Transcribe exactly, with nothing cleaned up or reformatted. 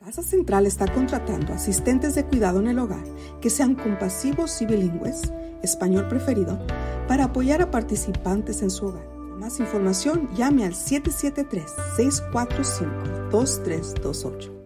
Casa Central está contratando asistentes de cuidado en el hogar que sean compasivos y bilingües, español preferido, para apoyar a participantes en su hogar. Para más información, llame al siete siete tres, seis cuatro cinco, dos tres dos ocho.